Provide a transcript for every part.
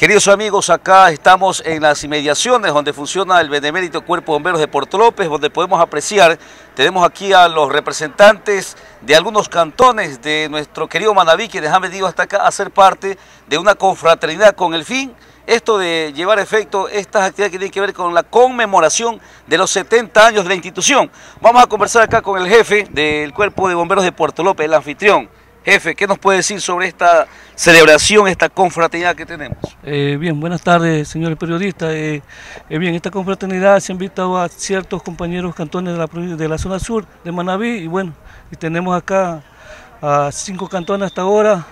Queridos amigos, acá estamos en las inmediaciones donde funciona el Benemérito Cuerpo de Bomberos de Puerto López, donde podemos apreciar, tenemos aquí a los representantes de algunos cantones de nuestro querido Manabí, quienes han venido hasta acá a ser parte de una confraternidad con el fin, esto de llevar a efecto estas actividades que tienen que ver con la conmemoración de los 70 años de la institución. Vamos a conversar acá con el jefe del Cuerpo de Bomberos de Puerto López, el anfitrión. Jefe, ¿qué nos puede decir sobre esta celebración, esta confraternidad que tenemos? Bien, buenas tardes, señores periodistas. Bien, esta confraternidad se ha invitado a ciertos compañeros cantones de la zona sur de Manabí y bueno, y tenemos acá a 5 cantones hasta ahora.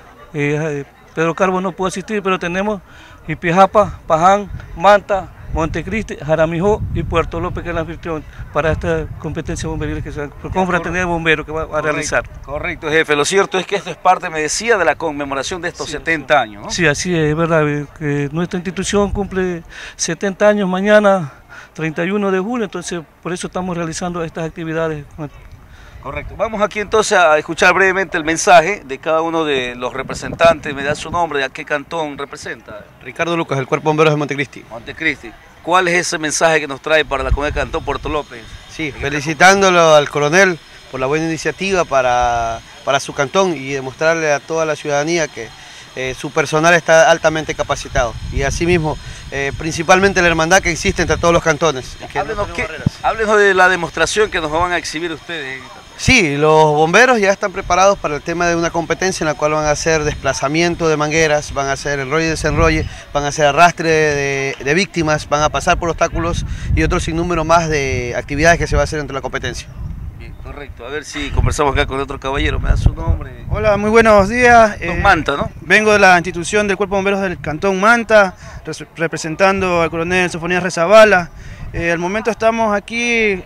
Pedro Carbo no pudo asistir, pero tenemos Jipijapa, Paján, Manta, Montecristi, Jaramijó y Puerto López, que es el anfitrión para esta competencia bomberil, que se confraternidad de bomberos que va a realizar. Correcto, jefe. Lo cierto es que esto es parte, me decía, de la conmemoración de estos 70 años, ¿no? Sí, así es verdad. Que nuestra institución cumple 70 años mañana, 31 de julio, entonces por eso estamos realizando estas actividades. Correcto. Vamos aquí entonces a escuchar brevemente el mensaje de cada uno de los representantes. Me da su nombre, ¿a qué cantón representa? Ricardo Lucas, del Cuerpo de Bomberos de Montecristi. Montecristi. ¿Cuál es ese mensaje que nos trae para la comunidad de Cantón Puerto López? Sí, felicitándolo al coronel por la buena iniciativa para su cantón y demostrarle a toda la ciudadanía que su personal está altamente capacitado. Y asimismo, principalmente la hermandad que existe entre todos los cantones. Háblenos de la demostración que nos van a exhibir ustedes. Sí, los bomberos ya están preparados para el tema de una competencia en la cual van a hacer desplazamiento de mangueras, van a hacer enrolle y desenrolle, van a hacer arrastre de víctimas, van a pasar por obstáculos y otro sinnúmero más de actividades que se va a hacer dentro de la competencia. Bien, correcto. A ver si conversamos acá con otro caballero. ¿Me da su nombre? Hola, muy buenos días. Manta, ¿no? Vengo de la institución del Cuerpo de Bomberos del Cantón Manta, representando al coronel Sofonías Rezabala. Al momento estamos aquí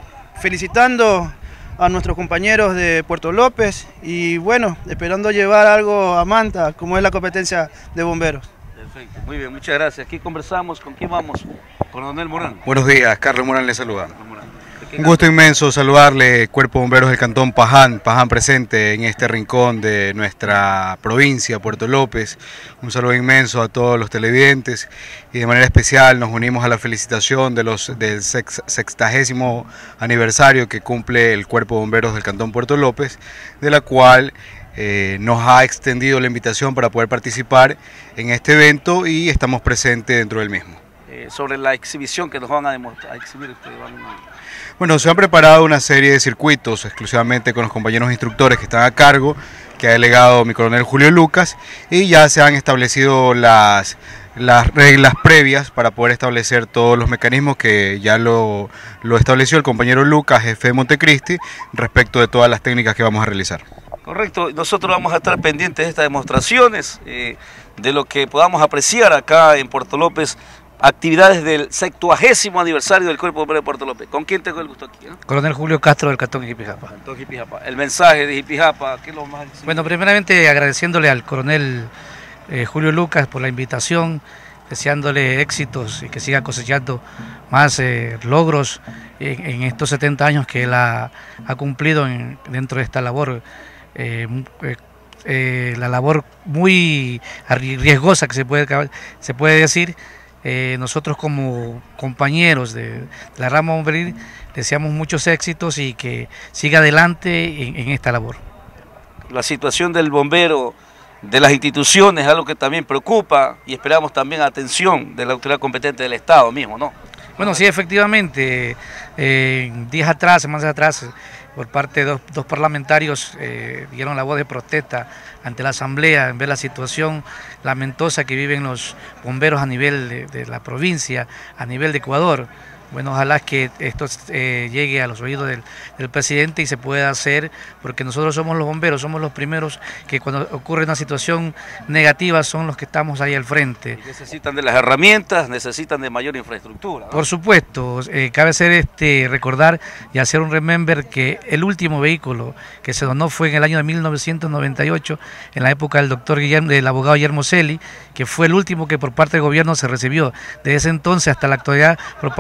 felicitando a nuestros compañeros de Puerto López y bueno, esperando llevar algo a Manta, como es la competencia de bomberos. Perfecto, muy bien, muchas gracias. Aquí conversamos, ¿con quién vamos? Coronel Morán. Buenos días, Carlos Morán le saluda. Un gusto inmenso saludarle, Cuerpo de Bomberos del Cantón Paján presente en este rincón de nuestra provincia, Puerto López. Un saludo inmenso a todos los televidentes y de manera especial nos unimos a la felicitación del 60º aniversario que cumple el Cuerpo de Bomberos del Cantón Puerto López, de la cual nos ha extendido la invitación para poder participar en este evento y estamos presentes dentro del mismo. Sobre la exhibición que nos van a exhibir ustedes. Bueno, se han preparado una serie de circuitos exclusivamente con los compañeros instructores que están a cargo, que ha delegado mi coronel Julio Lucas, y ya se han establecido las reglas previas para poder establecer todos los mecanismos que ya lo estableció el compañero Lucas, jefe de Montecristi, respecto de todas las técnicas que vamos a realizar. Correcto, nosotros vamos a estar pendientes de estas demostraciones, de lo que podamos apreciar acá en Puerto López, actividades del 70º aniversario del Cuerpo de Bomberos de Puerto López. ¿Con quién tengo el gusto aquí? Coronel Julio Castro del Cantón Jipijapa. Cantón Jipijapa. El mensaje de Jipijapa, ¿qué es lo más? Bueno, primeramente agradeciéndole al coronel Julio Lucas por la invitación, deseándole éxitos y que siga cosechando más logros en estos 70 años que él ha cumplido dentro de esta labor. La labor muy riesgosa que se puede decir. Nosotros como compañeros de la rama bomberil deseamos muchos éxitos y que siga adelante en esta labor. La situación del bombero, de las instituciones, es algo que también preocupa y esperamos también atención de la autoridad competente del Estado mismo, ¿no? Bueno, sí, efectivamente, días atrás, semanas atrás, por parte de dos parlamentarios dieron la voz de protesta ante la Asamblea en ver la situación lamentosa que viven los bomberos a nivel de la provincia, a nivel de Ecuador. Bueno, ojalá que esto llegue a los oídos del presidente y se pueda hacer, porque nosotros somos los bomberos, somos los primeros que cuando ocurre una situación negativa son los que estamos ahí al frente. Y necesitan de las herramientas, necesitan de mayor infraestructura, ¿no? Por supuesto, cabe hacer recordar y hacer un remember que el último vehículo que se donó fue en el año de 1998, en la época del abogado Guillermo Celi, que fue el último que por parte del gobierno se recibió. Desde ese entonces hasta la actualidad, por parte del gobierno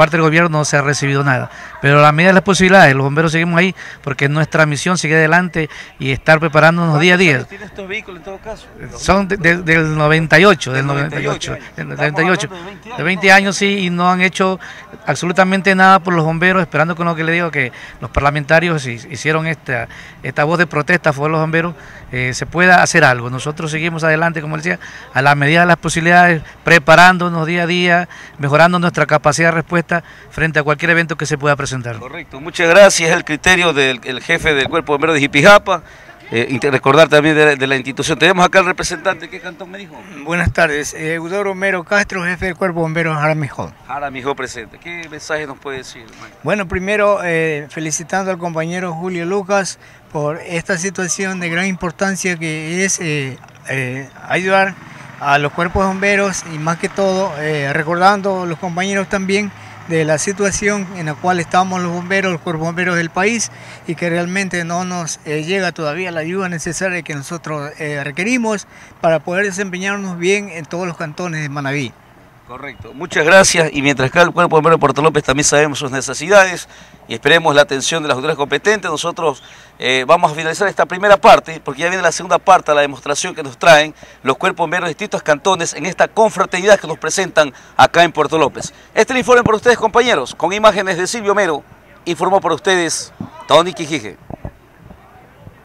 gobierno no se ha recibido nada. Pero a la medida de las posibilidades, los bomberos seguimos ahí porque nuestra misión sigue adelante y estar preparándonos día a día. ¿Tienen estos vehículos en todo caso? Son del 98, del 98, de 20 años sí, y no han hecho absolutamente nada por los bomberos, esperando con lo que le digo que los parlamentarios hicieron esta voz de protesta a favor de los bomberos, se pueda hacer algo. Nosotros seguimos adelante, como decía, a la medida de las posibilidades, preparándonos día a día, mejorando nuestra capacidad de respuesta frente a cualquier evento que se pueda presentar. Correcto, muchas gracias. Es el criterio del jefe del Cuerpo de Bomberos de Jipijapa. Recordar también de la institución. Tenemos acá al representante. ¿Qué cantón me dijo? Buenas tardes, Eudoro Mero Castro, jefe del Cuerpo de Bomberos Jaramillo. Jaramillo presente. ¿Qué mensaje nos puede decir, hermano? Bueno, primero felicitando al compañero Julio Lucas por esta situación de gran importancia que es ayudar a los cuerpos de bomberos y más que todo recordando a los compañeros también de la situación en la cual estamos los bomberos, los cuerpos bomberos del país y que realmente no nos llega todavía la ayuda necesaria que nosotros requerimos para poder desempeñarnos bien en todos los cantones de Manabí. Correcto, muchas gracias. Y mientras acá el Cuerpo de Bomberos de Puerto López también sabemos sus necesidades y esperemos la atención de las autoridades competentes, nosotros vamos a finalizar esta primera parte porque ya viene la segunda parte, la demostración que nos traen los cuerpos bomberos de distintos cantones en esta confraternidad que nos presentan acá en Puerto López. Este es el informe por ustedes, compañeros, con imágenes de Silvio Mero, informó por ustedes Tony Quijije.